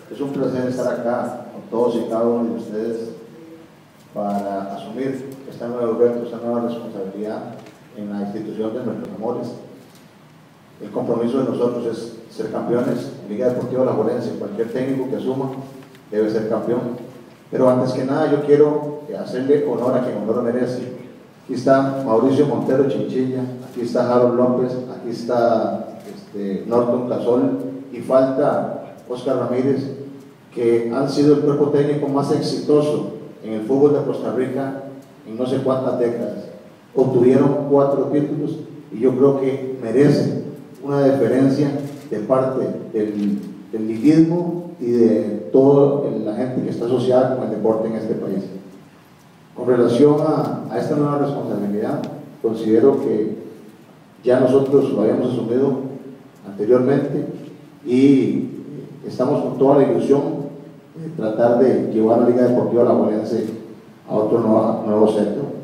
Es un placer estar acá con todos y cada uno de ustedes para asumir este nuevo reto, esta nueva responsabilidad en la institución de nuestros amores. El compromiso de nosotros es ser campeones en Liga Deportiva Alajuelense. Cualquier técnico que asuma debe ser campeón. Pero antes que nada yo quiero hacerle honor a quien honor merece. Aquí está Mauricio Montero Chinchilla, aquí está Harold López, aquí está Norton Casol y falta Oscar Ramírez, que han sido el cuerpo técnico más exitoso en el fútbol de Costa Rica en no sé cuántas décadas. Obtuvieron 4 títulos y yo creo que merecen una deferencia de parte del liguismo y de toda la gente que está asociada con el deporte en este país. Con relación a esta nueva responsabilidad, considero que ya nosotros lo habíamos asumido anteriormente y estamos con toda la ilusión de tratar de llevar a la Liga Deportiva Alajuelense a otro nuevo centro.